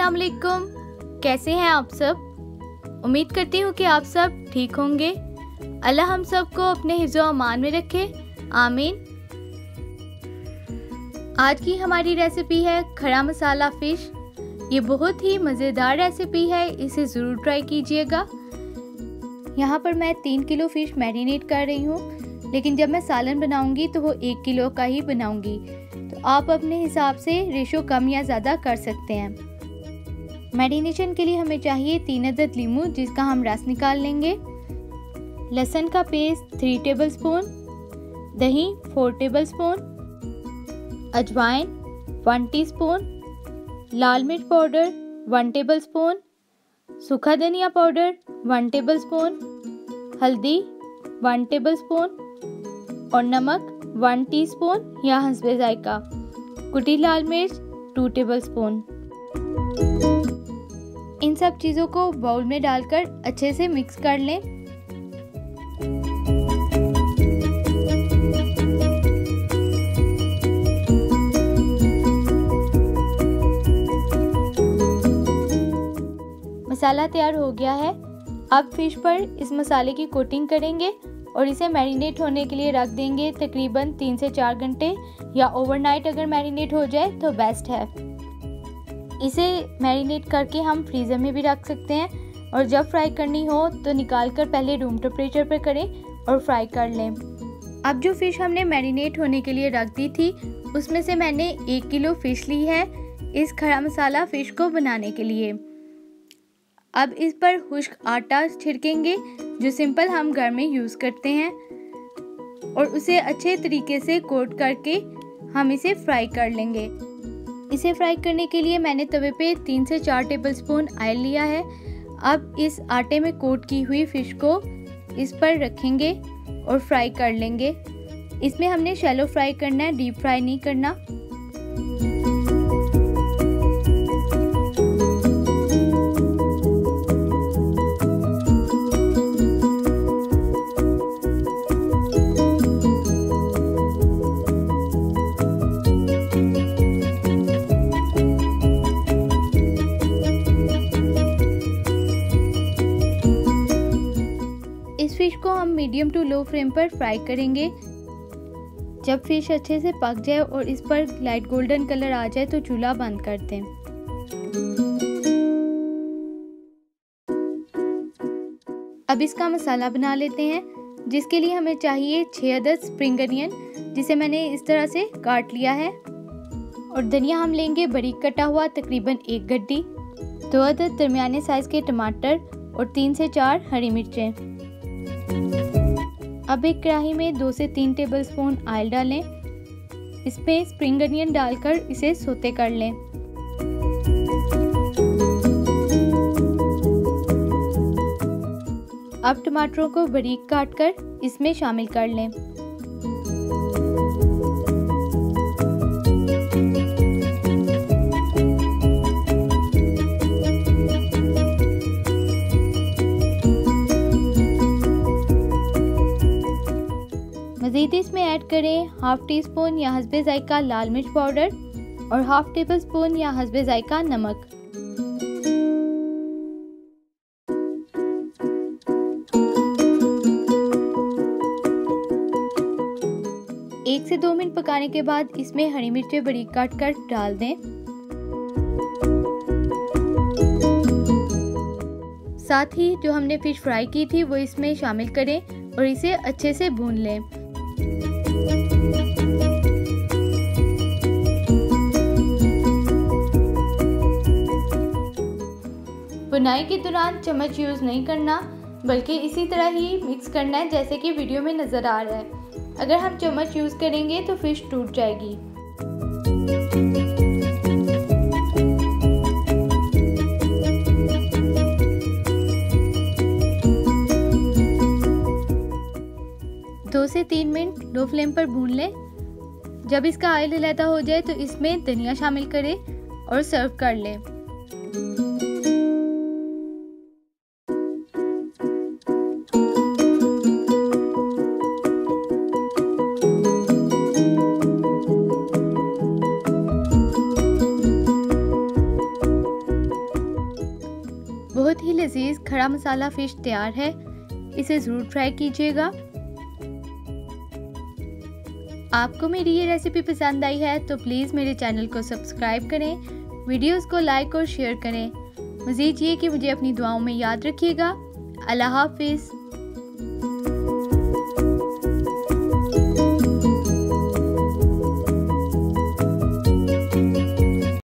अस्सलाम वालेकुम। कैसे हैं आप सब? उम्मीद करती हूँ कि आप सब ठीक होंगे। अल्लाह हम सब को अपने हिफ्ज़ो अमान में रखे, आमीन। आज की हमारी रेसिपी है खड़ा मसाला फ़िश। ये बहुत ही मज़ेदार रेसिपी है, इसे ज़रूर ट्राई कीजिएगा। यहाँ पर मैं 3 किलो फ़िश मैरिनेट कर रही हूँ, लेकिन जब मैं सालन बनाऊँगी तो वो 1 किलो का ही बनाऊँगी, तो आप अपने हिसाब से रेशो कम या ज़्यादा कर सकते हैं। मैरिनेशन के लिए हमें चाहिए 3 अदद लीमू, जिसका हम रस निकाल लेंगे, लहसुन का पेस्ट 3 टेबलस्पून, दही 4 टेबलस्पून, अजवाइन 1 टीस्पून, लाल मिर्च पाउडर 1 टेबलस्पून, सूखा धनिया पाउडर 1 टेबलस्पून, हल्दी 1 टेबलस्पून और नमक 1 टीस्पून या हस्बे जायका, कुटी लाल मिर्च 2 टेबलस्पून। इन सब चीज़ों को बाउल में डालकर अच्छे से मिक्स कर लें। मसाला तैयार हो गया है। अब फिश पर इस मसाले की कोटिंग करेंगे और इसे मैरिनेट होने के लिए रख देंगे तकरीबन 3 से 4 घंटे, या ओवरनाइट अगर मैरिनेट हो जाए तो बेस्ट है। इसे मैरिनेट करके हम फ्रीज़र में भी रख सकते हैं, और जब फ्राई करनी हो तो निकाल कर पहले रूम टेम्परेचर पर करें और फ्राई कर लें। अब जो फ़िश हमने मैरिनेट होने के लिए रख दी थी, उसमें से मैंने 1 किलो फ़िश ली है इस खड़ा मसाला फ़िश को बनाने के लिए। अब इस पर खुश्क आटा छिड़केंगे, जो सिंपल हम घर में यूज़ करते हैं, और उसे अच्छे तरीके से कोट करके हम इसे फ्राई कर लेंगे। इसे फ्राई करने के लिए मैंने तवे पे 3 से 4 टेबलस्पून ऑयल लिया है। अब इस आटे में कोट की हुई फ़िश को इस पर रखेंगे और फ्राई कर लेंगे। इसमें हमने शैलो फ्राई करना है, डीप फ्राई नहीं करना। इस फिश को हम मीडियम टू लो फ्लेम पर फ्राई करेंगे। जब फिश अच्छे से पक जाए और इस पर लाइट गोल्डन कलर आ जाए तो चूल्हा बंद कर दें। अब इसका मसाला बना लेते हैं, जिसके लिए हमें चाहिए 6 अदद स्प्रिंग अनियन, जिसे मैंने इस तरह से काट लिया है, और धनिया हम लेंगे बारीक कटा हुआ तकरीबन 1 गड्डी, 2 अदद दरमियाने साइज के टमाटर और 3 से 4 हरी मिर्चें। अब एक कढ़ाई में 2 से 3 टेबलस्पून ऑयल डालें। इसमें स्प्रिंग अनियन डालकर इसे सौते कर लें। अब टमाटरों को बारीक काटकर इसमें शामिल कर लें। मज़ीद इसमें ऐड करें हाफ टी स्पून या हस्बे जायका लाल मिर्च पाउडर और हाफ टेबल स्पून या हस्बे जायका नमक। एक से 2 मिनट पकाने के बाद इसमें हरी मिर्चें बारीक काट कर डाल दें। साथ ही जो हमने फिश फ्राई की थी वो इसमें शामिल करें और इसे अच्छे से भून लें। बुनाई के दौरान चम्मच यूज़ नहीं करना, बल्कि इसी तरह ही मिक्स करना है जैसे कि वीडियो में नज़र आ रहा है। अगर हम चम्मच यूज़ करेंगे तो फिश टूट जाएगी। दो से 3 मिनट लो फ्लेम पर भून लें। जब इसका ऑयल अलहदा हो जाए तो इसमें धनिया शामिल करें और सर्व कर लें। लजीज खड़ा मसाला फ़िश तैयार है। इसे ज़रूर ट्राई कीजिएगा। आपको मेरी ये रेसिपी पसंद आई है तो प्लीज़ मेरे चैनल को सब्सक्राइब करें, वीडियोस को लाइक और शेयर करें। मज़ीद ये कि मुझे अपनी दुआओं में याद रखिएगा। अल्लाह हाफिज़।